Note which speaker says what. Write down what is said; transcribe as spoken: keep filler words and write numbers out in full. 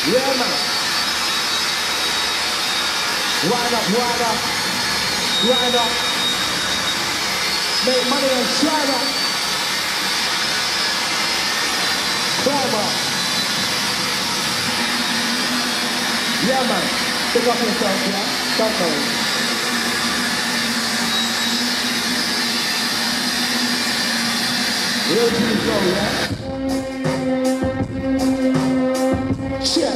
Speaker 1: Yeah, man. Ride up, ride up, ride up. Make money and shine up. Climb up. Yeah, man. Pick up yourself, yeah? Don't know. Real to the flow, yeah? Check.